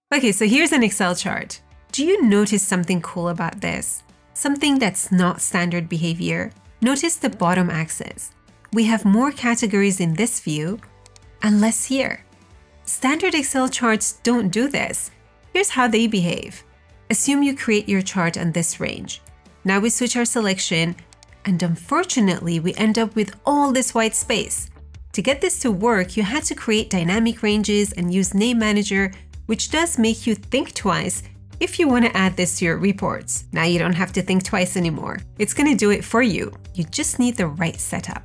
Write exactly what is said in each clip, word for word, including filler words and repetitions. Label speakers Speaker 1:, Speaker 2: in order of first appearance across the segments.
Speaker 1: Okay, so here's an Excel chart. Do you notice something cool about this? Something that's not standard behavior? Notice the bottom axis. We have more categories in this view and less here. Standard Excel charts don't do this. Here's how they behave. Assume you create your chart on this range. Now we switch our selection, and unfortunately, we end up with all this white space. To get this to work, you had to create dynamic ranges and use Name Manager, which does make you think twice if you want to add this to your reports. Now you don't have to think twice anymore. It's going to do it for you. You just need the right setup.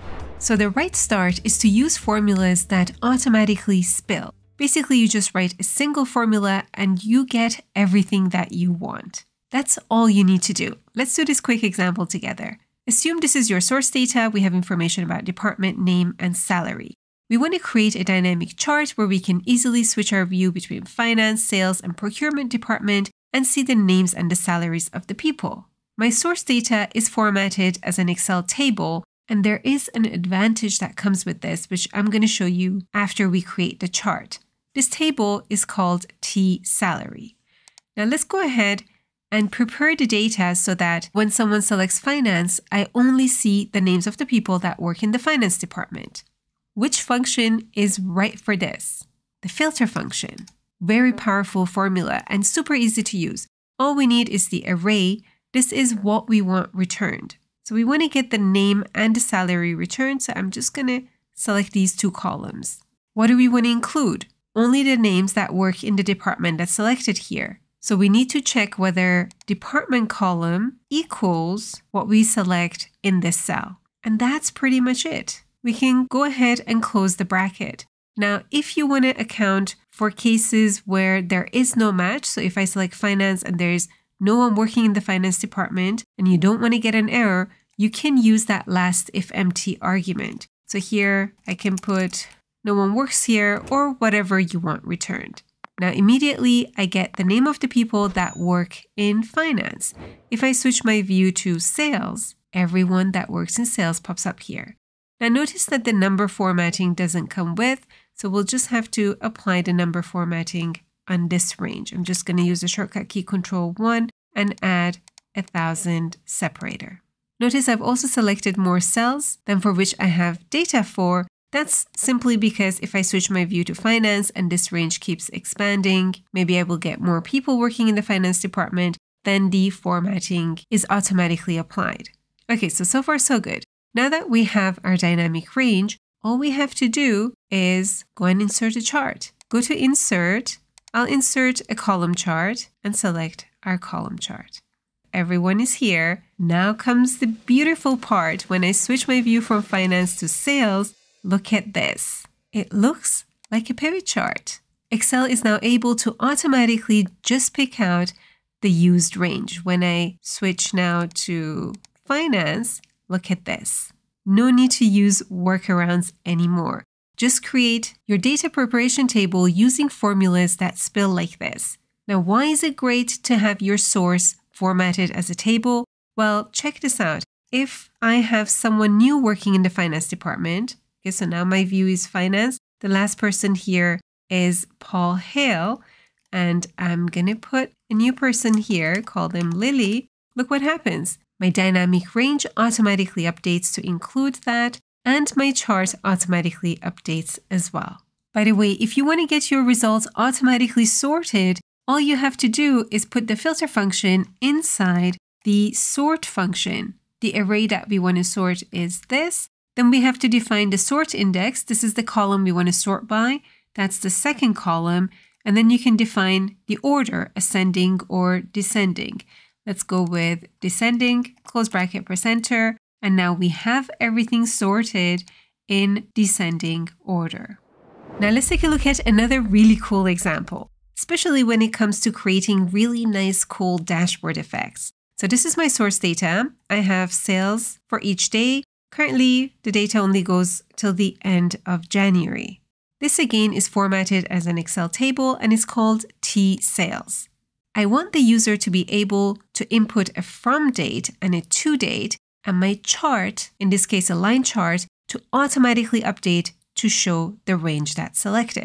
Speaker 1: So the right start is to use formulas that automatically spill. Basically, you just write a single formula and you get everything that you want. That's all you need to do. Let's do this quick example together. Assume this is your source data. We have information about department, name, and salary. We want to create a dynamic chart where we can easily switch our view between finance, sales, and procurement department and see the names and the salaries of the people. My source data is formatted as an Excel table, and there is an advantage that comes with this, which I'm going to show you after we create the chart. This table is called T salary. Now let's go ahead and prepare the data so that when someone selects finance, I only see the names of the people that work in the finance department. Which function is right for this? The filter function. Very powerful formula and super easy to use. All we need is the array. This is what we want returned. So we want to get the name and the salary returned. So I'm just going to select these two columns. What do we want to include? Only the names that work in the department that's selected here. So we need to check whether department column equals what we select in this cell. And that's pretty much it. We can go ahead and close the bracket. Now, if you want to account for cases where there is no match, so if I select finance and there's no one working in the finance department and you don't want to get an error, you can use that last if empty argument. So here I can put no one works here or whatever you want returned. Now, immediately I get the name of the people that work in finance. If I switch my view to sales, everyone that works in sales pops up here. Now notice that the number formatting doesn't come with, so we'll just have to apply the number formatting on this range. I'm just going to use the shortcut key control one and add a thousand separator. Notice I've also selected more cells than for which I have data for. That's simply because if I switch my view to finance and this range keeps expanding, maybe I will get more people working in the finance department, then the formatting is automatically applied. Okay, so so far so good. Now that we have our dynamic range, all we have to do is go and insert a chart. Go to Insert. I'll insert a column chart and select our column chart. Everyone is here. Now comes the beautiful part. When I switch my view from finance to sales, look at this. It looks like a pivot chart. Excel is now able to automatically just pick out the used range. When I switch now to finance, look at this. No need to use workarounds anymore. Just create your data preparation table using formulas that spill like this. Now, why is it great to have your source formatted as a table? Well, check this out. If I have someone new working in the finance department, okay, so now my view is finance. The last person here is Paul Hale, and I'm going to put a new person here, call them Lily. Look what happens. My dynamic range automatically updates to include that, and my chart automatically updates as well. By the way, if you want to get your results automatically sorted, all you have to do is put the filter function inside the sort function. The array that we want to sort is this. Then we have to define the sort index. This is the column we want to sort by. That's the second column. And then you can define the order, ascending or descending. Let's go with descending, close bracket, press enter. And now we have everything sorted in descending order. Now let's take a look at another really cool example, especially when it comes to creating really nice, cool dashboard effects. So this is my source data. I have sales for each day. Currently, the data only goes till the end of January. This again is formatted as an Excel table and is called T sales. I want the user to be able to input a from date and a to date, and my chart, in this case a line chart, to automatically update to show the range that's selected.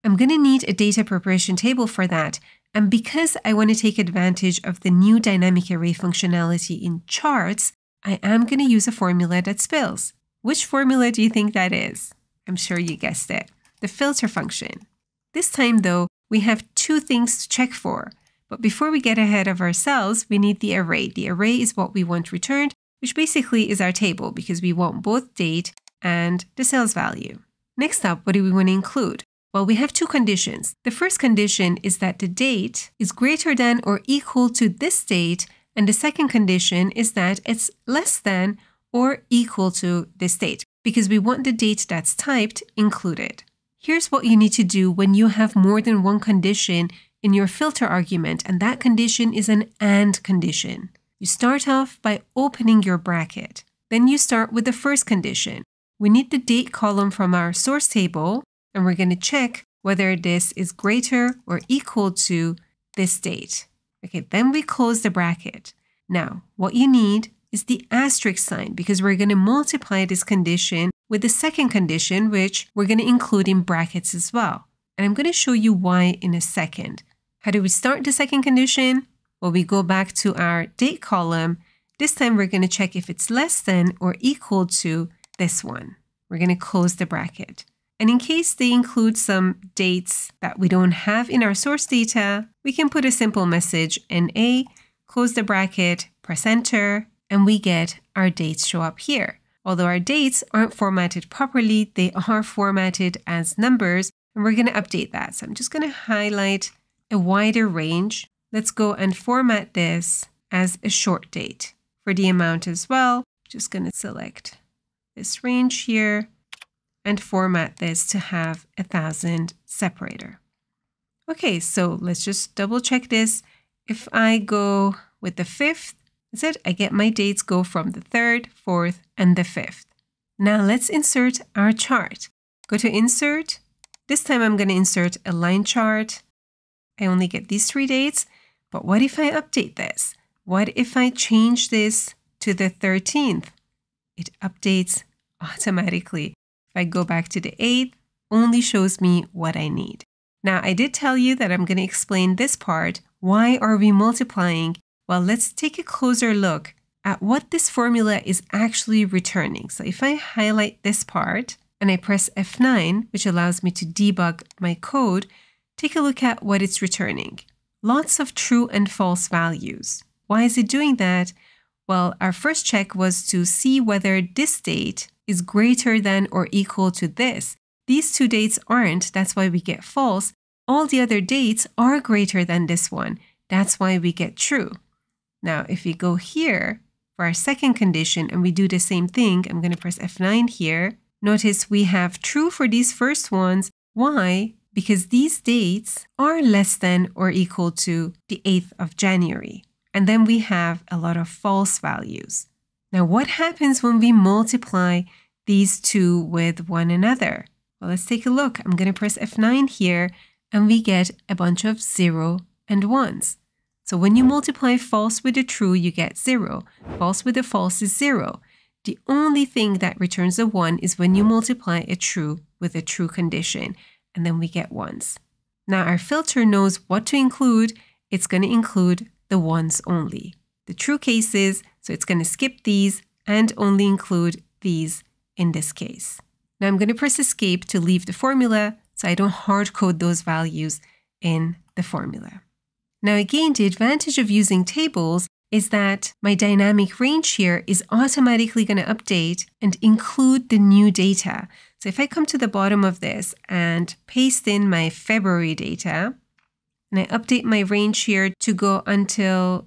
Speaker 1: I'm going to need a data preparation table for that. And because I want to take advantage of the new dynamic array functionality in charts, I am going to use a formula that spills. Which formula do you think that is? I'm sure you guessed it. The filter function. This time though, we have two things to check for. But before we get ahead of ourselves, we need the array. The array is what we want returned, which basically is our table because we want both date and the sales value. Next up, what do we want to include? Well, we have two conditions. The first condition is that the date is greater than or equal to this date, and the second condition is that it's less than or equal to this date, because we want the date that's typed included. Here's what you need to do when you have more than one condition in your filter argument, and that condition is an AND condition. You start off by opening your bracket. Then you start with the first condition. We need the date column from our source table, and we're going to check whether this is greater or equal to this date. Okay, then we close the bracket. Now, what you need is the asterisk sign because we're going to multiply this condition with the second condition, which we're going to include in brackets as well. And I'm going to show you why in a second. How do we start the second condition? Well, we go back to our date column. This time we're going to check if it's less than or equal to this one. We're going to close the bracket. And in case they include some dates that we don't have in our source data, we can put a simple message N A, close the bracket, press enter, and we get our dates show up here. Although our dates aren't formatted properly, they are formatted as numbers, and we're going to update that. So I'm just going to highlight a wider range. Let's go and format this as a short date. For the amount as well, just going to select this range here and format this to have a thousand separator. Okay, so let's just double check this. If I go with the fifth, that's it. I get my dates go from the third, fourth, and the fifth. Now let's insert our chart. Go to insert. This time I'm going to insert a line chart. I only get these three dates, but what if I update this? What if I change this to the thirteenth? It updates automatically. If I go back to the eighth, only shows me what I need. Now, I did tell you that I'm going to explain this part. Why are we multiplying? Well, let's take a closer look at what this formula is actually returning. So if I highlight this part and I press F nine, which allows me to debug my code, take a look at what it's returning. Lots of true and false values. Why is it doing that? Well, our first check was to see whether this date is greater than or equal to this. These two dates aren't, that's why we get false. All the other dates are greater than this one. That's why we get true. Now, if we go here for our second condition and we do the same thing, I'm going to press F nine here. Notice we have true for these first ones. Why? Because these dates are less than or equal to the eighth of January. And then we have a lot of false values. Now, what happens when we multiply these two with one another? Well, let's take a look. I'm going to press F nine here, and we get a bunch of zero and ones. So when you multiply false with a true, you get zero. False with a false is zero. The only thing that returns a one is when you multiply a true with a true condition, and then we get ones. Now, our filter knows what to include. It's going to include the ones only. The true cases, so it's going to skip these and only include these in this case. Now I'm going to press escape to leave the formula so I don't hard code those values in the formula. Now again, the advantage of using tables is that my dynamic range here is automatically going to update and include the new data. So if I come to the bottom of this and paste in my February data, and I update my range here to go until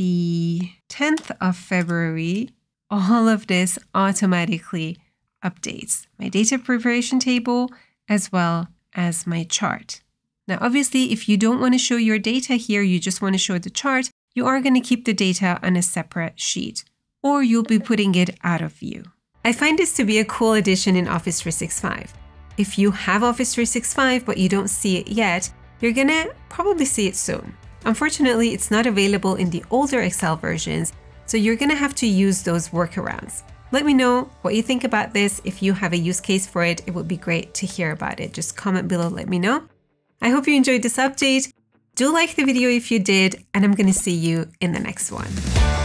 Speaker 1: the tenth of February, all of this automatically updates. My data preparation table as well as my chart. Now, obviously, if you don't want to show your data here, you just want to show the chart, you are going to keep the data on a separate sheet, or you'll be putting it out of view. I find this to be a cool addition in Office three sixty-five. If you have Office three sixty-five but you don't see it yet, you're going to probably see it soon. Unfortunately, it's not available in the older Excel versions, so you're going to have to use those workarounds. Let me know what you think about this. If you have a use case for it, it would be great to hear about it. Just comment below, let me know. I hope you enjoyed this update. Do like the video if you did, and I'm going to see you in the next one.